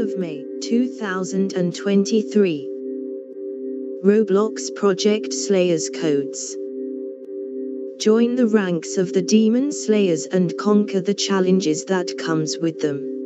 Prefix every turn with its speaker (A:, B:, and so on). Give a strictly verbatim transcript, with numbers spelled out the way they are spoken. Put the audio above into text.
A: of May, two thousand twenty-three. Roblox Project Slayers Codes. Join the ranks of the Demon Slayers and conquer the challenges that comes with them.